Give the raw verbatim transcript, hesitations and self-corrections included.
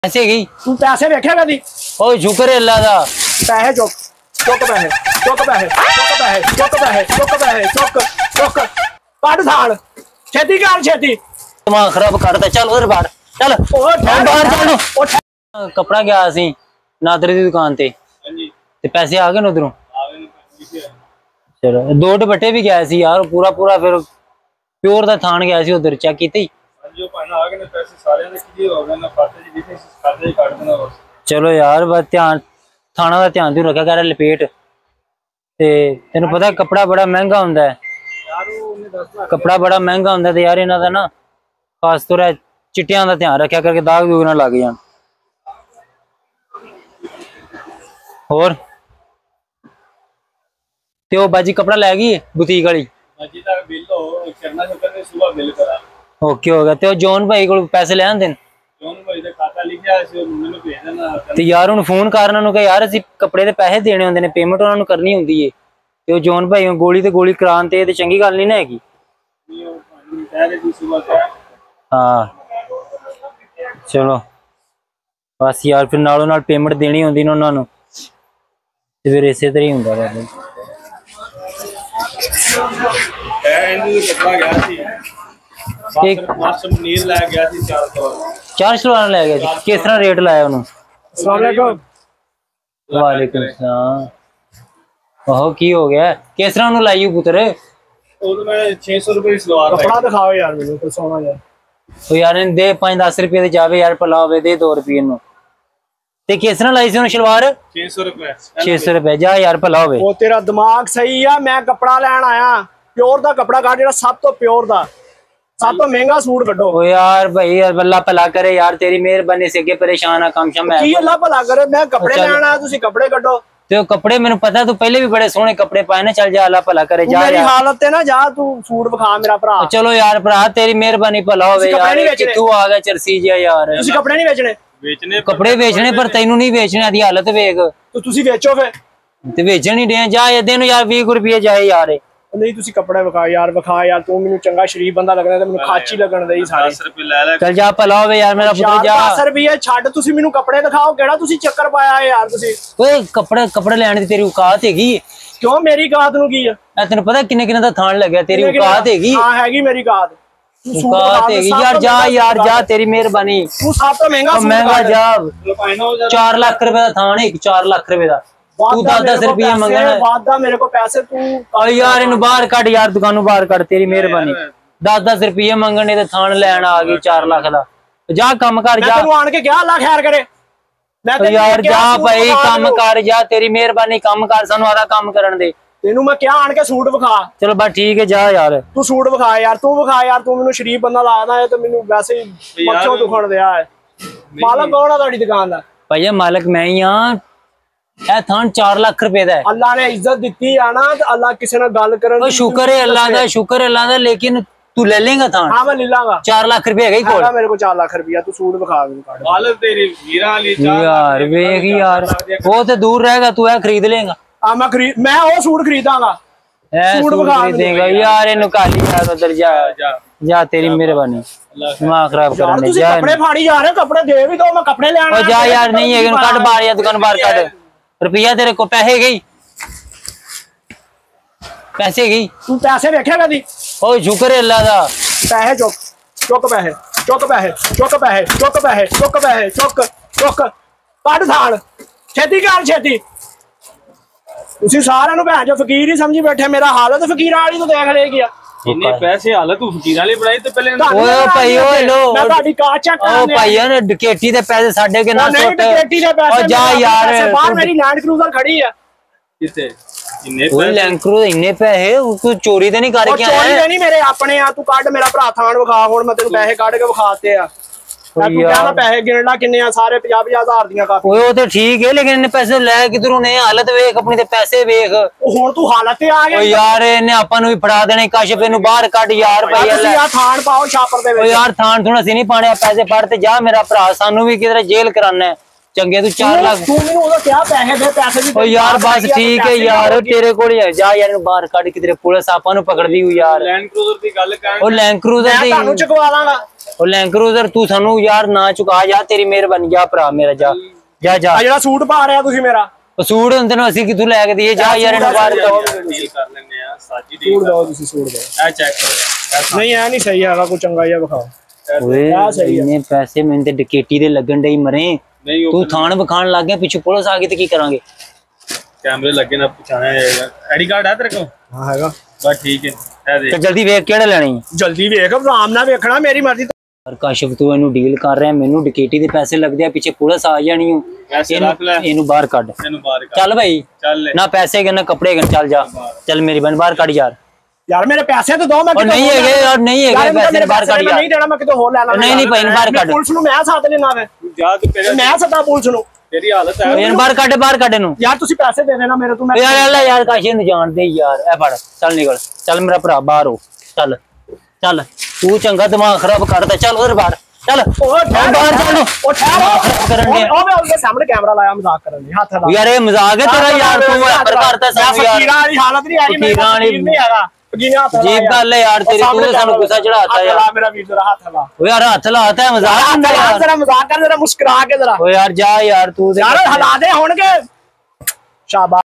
पैसे की तू पैसे वेख्या कदी? ओ शुक्र है अल्लाह दा। पैसे चुक चुक पैसे चुक पैसे चुक पैसे चुक पैसे चुक पैसे चुक चुक कट थाल छेती कर छेती। दिमाग खराब करता। चल उधर बाहर चल बाहर चल। कपड़ा गया सी नादर दी दुकान ते ते पैसे आ गए उधरों। चलो दो दुपट्टे भी गया सी यार पूरा पूरा फिर प्योर दा थान गया सी उधर चेक कीती। चलो यार बस ध्यान थाना का ध्यान तू रखा कर लपेट ते तेन पता कपड़ा बड़ा महंगा हुंदा है कपड़ा बड़ा महंगा हुंदा ते यार इन्हां दा ना खास तौर पर चिट्टियां दा ध्यान रखा करके दाग दूग ना लग जान। और ते ओ बाजी कपड़ा लै गई बुटीक वाली बाजी तक बिल हो करना शुक्र सुबह बिल करा ओके हो गया। ते जॉन भाई को पैसे ले आंदे जॉन भाई दा खाता लिखिया सी मैनू भेज देना ते यार उन फोन करना नु कह यार असि कपड़े दे पैसे देने होंदे ने पेमेंट उन्हां नु करनी हुंदी है ते ओ जॉन भाई गोली ते गोली करान ते ते चंगी गल नहीं ना हैगी। हां चलो बस यार फिर नालों नाल पेमेंट देनी हुंदी ना उन्हां नु ते फिर इसे तरह ही हुंदा बाबा। ए इनु कपड़ा गया सी एक नील ला गया सी चार सलवार चार सलवार ले गया सी किस तरह रेट लाया उन्होंने? अस्सलाम वालेकुम। वालेकुम सलाम। ओहो की हो गया किस तरह उन्होंने लाई पुत्र? ओ तो मैं छह सौ रुपए की सलवार कपड़ा दिखाओ यार मेनू तो सोना यार ओ यार इन दे पाँच दस रुपए दे जावे यार भला होवे दे दो रुपए नु ते किस तरह लाई सी उन्होंने सलवार? छह सौ रुपए छह सौ रुपए जा यार भला होवे। ओ तेरा दिमाग सही है मैं कपड़ा लेन आया प्योर दा कपड़ा का जेड़ा सब तो प्योर दा सब तो महंगा सूट कड्डो। ओ यार भाई अल्लाह भला करे यार तेरी मेहरबानी से अगे परेशान आ कम शम है की अल्लाह भला करे मैं कपड़े लेन आया तुसी कपड़े कड्डो ते कपड़े मैंने पता तू पहले भी बड़े सोहने कपड़े पाए ना चल जा अल्लाह भला करे जा मेरी हालत है ना जा तू सूट विखा मेरा भरा। चलो यार भरा तेरी मेहरबानी भला होवे यार तू आ गया चरसी जा यार तुसी कपड़े नहीं बेचने बेचने कपड़े बेचने पर तैनू नहीं बेचने दी हालत वेख तो तुसी बेचो फिर ते बेचन नहीं दे जा ये दिन यार बीस रुपए जाए यार नहीं तुसी कपड़े विखा यार विखा यार तू मेनू चंगा शरीफ बंदा लगदा ते मेनू खाची लगन दे सारे दस रुपए ले ले चल जा भला होवे यार मेरा पुत्र जा दस रुपए छੱਡ तुसी मेनू कपड़े दिखाओ केड़ा तुसी चक्कर पाया है यार तुसी ओए कपड़े कपड़े लेने दी तेरी औकात हैगी क्यों मेरी औकात नु की है तेन पता किन्ने किन्ने दा थान लग्या तेरी औकात हैगी हां हैगी मेरी औकात औकात हैगी यार जा यार जा तेरी मेहरबानी तू सब तो महंगा महंगा जा चार लाख रुपए दा थान है चार लाख रुपए दा तू दस दस रुपये मंगना वादा मेरे को पैसे तू यार इन बाहर कट यार दुकानों बाहर कट तेरी मेहरबानी दस दस रुपये मंगने ते थान लैन आ गई चार लाख दा जा कम कर जा तू आन के क्या अल्लाह खैर करे मैं यार जा भाई कम कर जा तेरी मेहरबानी कम कर सानू आदा कम करन दे तेनू मैं क्या आन के सूट विखा। चलो बस ठीक है जा यार तू सूट विखा यार तू विखा यार तू मेनू शरीफ बंदा लगदा है ते मेनू वैसे ही मक्खियों दुखण दिया है। मालक कौन है तुहाडी दुकान दा? भैया मालक मैं ही हां ए थान चार लाख रुपए दा है अल्लाह ने इज्जत दिती है ना ते अल्लाह किसी ने गल करन शुक्र है अल्लाह दा शुक्र है अल्लाह दा लेकिन तू ले लेगा थान? हां मैं ले लांगा चार लाख रुपए है कोल मेरे को चार लाख रुपया तू सूट विखा मालक तेरी वीरा वाली यार वेख यार वो ते दूर रहेगा तू है खरीद लेगा। हां मैं खरीद मैं वो सूट खरीदांगा सूट खरीदेगा यार इनु काली यार उधर जा जा तेरी मेहरबानी दिमाग खराब करने जा कपड़े फाड़ी जा रहे कपड़े दे भी दो मैं कपड़े ले आना ओ जा यार नहीं है कट बाहर या दुकान बाहर कट रुपया तेरे को पैसे गई पैसे गई तू पैसे वेख्या कदी? ओ शुक्र है अल्लाह दा पैसे चुक चुक पैसे चुक पैसे चुक पैसे चुक पैसे चुक पैसे चुक चुक कट थाल छेती कर छेती तुसी सारे नु भैन जो फकीर ही समझी बैठे मेरा हालत फकीर वाली तो देख ले गया इन्ने पैसे हालत तू फकीर वाली बनाई ते पहले ओए भाई ओए लो मैं ਤੁਹਾਡੀ ਕਾਰ ਚੈੱਕ ਕਰਨਾ ओ भाई ने डकैती दे पैसे साडे के ना सुट डकैती दे पैसे ओ जा यार बाहर मेरी लैंड क्रूजर खड़ी है किथे इन्ने पैसे ओ लैंड क्रूजर इन्ने पैसे तू चोरी ते नहीं करके आया चोरी नहीं मेरे अपने आ तू काट मेरा भरा थान विखा हुन मैं तेनु पैसे काट के विखाते आ तू कहना पैसे गिनना किन्ने आ सारे पचास पचास हजार दियां काफी ओए ओ ते ठीक है लेकिन इन्ने पैसे ले किधरों ने हालत वेख अपनी ते पैसे वेख हुन तू हालत ते आ गया ओ यार इन्ने आपा नु भी फड़ा देने काशिफ नु बाहर कट यार भाई तुसी आ थान पाओ छापर दे विच ओ यार थान थोड़ा सी नहीं पाने पैसे फड़ ते जा मेरा भरा सानू भी किधर जेल कराना है चंगे तू चार लाख तू मेनू ओदा क्या पैसे दे पैसे भी ओ यार बस ठीक है यार तेरे कोल जा यार बाहर कट किधर पुलिस आपा नु पकड़ दी हुई यार लैंड क्रूजर दी गल कर ओ लैंड क्रूजर दी मैं तानू चकवा लांगा ਉਹ ਲੈਂਡ ਕਰੂਜ਼ਰ ਤੂੰ ਸਾਨੂੰ ਯਾਰ ਨਾ ਚੁਕਾ ਜਾ, ਤੇਰੀ ਮਿਹਰਬਾਨੀ, ਜਾ ਭਰਾ ਮੇਰਾ, ਜਾ ਜਾ ਜਾ। ਆ ਜਿਹੜਾ ਸੂਟ ਪਾ ਰਿਹਾ ਤੁਸੀਂ ਮੇਰਾ, ਉਹ ਸੂਟ ਹੁੰਦੇ ਨੇ ਅਸੀਂ ਕਿੱਥੋਂ ਲੈ ਕੇ ਦਈਏ? ਜਾ ਯਾਰ ਇਹਨੂੰ ਬਾਹਰ ਡੀਲ ਕਰ ਲੈਂਦੇ ਆ, ਸਾਜੀ ਡੀਲ ਸੂਟ ਦੋ ਤੁਸੀਂ, ਸੂਟ ਦੋ। ਇਹ ਚੈੱਕ ਕਰੋ, ਨਹੀਂ ਇਹ ਨਹੀਂ ਸਹੀ ਹੈਗਾ, ਕੋਈ ਚੰਗਾ ਜਿਹਾ ਵਿਖਾਓ। ਓਏ ਇੰਨੇ ਪੈਸੇ ਮੈਨੂੰ ਤੇ ਡਕੈਟੀ ਦੇ ਲੱਗਣ ਡਈ ਮਰੇ। ਤੂੰ ਥਾਣ ਵਿਖਾਣ ਲੱਗ ਗਿਆ, ਪਿੱਛੇ ਪੁਲਿਸ ਆ ਗਈ ਤੇ ਕੀ ਕਰਾਂਗੇ? ਕੈਮਰੇ ਲੱਗੇ ਨਾ, ਪਛਾਣਿਆ ਜਾਏਗਾ। ਆਈਡੀ ਕਾਰਡ ਹੈ ਤੇਰੇ ਕੋਲ? ਹਾਂ ਹੈਗਾ। ਬਸ ਠੀਕ ਹੈ, ਇਹ ਦੇਖ। ਤੇ ਜਲਦੀ ਵੇਖ ਕਿਹੜਾ ਲੈਣੀ? ਜਲਦੀ ਵੇਖ, ਆਰਾਮ ਨਾਲ ਵੇਖਣਾ, ਮੇਰੀ ਮਰਜ਼ੀ। ਪਰ ਕਾਸ਼ਫ ਤੂੰ ਇਹਨੂੰ ਡੀਲ ਕਰ ਰਿਹਾ, ਮੈਨੂੰ ਡਕੈਟੀ ਦੇ ਪੈਸੇ ਲੱਗਦੇ ਆ, ਪਿੱਛੇ ਪੁਲਿਸ ਆ ਜਾਣੀ ਓ। ਇਹਨੂੰ ਬਾਹਰ ਕੱਢ, ਇਹਨੂੰ ਬਾਹਰ ਕੱਢ। ਚੱਲ ਭਾਈ, ਨਾ ਪੈਸੇ ਗਏ ਨਾ ਕੱਪੜੇ ਗਏ, ਚੱਲ ਜਾ, ਚੱਲ ਮੇਰੀ ਬਨ ਬਾਹਰ ਕੱਢ ਯਾਰ। यार मेरे पैसे तो दो, मैं नहीं है यार, नहीं है पैसे बाहर काट यार, नहीं देना, मैं कितो होर लेना। नहीं नहीं भाई बाहर काट, पुलिस नु मैं साथ लेना है, जा तू तेरे मैं सदा पुलिस नु, तेरी हालत है यार बाहर काट, बाहर काट नु यार, तुसी पैसे दे देना मेरे, तू मैं यार अल्लाह यार काशी नहीं जान दे यार। ए फड़, चल निकल, चल मेरा भरा बाहर हो, चल चल, तू चंगा दिमाग खराब करता, चल उधर बाहर चल, बाहर चल। ओ ठहर, ओ मैं उसके सामने कैमरा लाया, मजाक कर रहे हाथ हला यार, ये मजाक है तेरा यार, तू ऐपर करता सब यार, फकीरा वाली हालत नहीं आई, मेरा फकीर नहीं आया। जीप गल है यार तेरी, तू सानू गुस्सा चढ़ाता है यार। मेरा वीर जरा हाथ हला, ओ यार हाथ हलाता है, मजाक करता है यार, जरा मजाक कर, जरा मुस्कुरा के जरा। ओ यार जा यार, तू यार हला दे होंगे, शाबाश।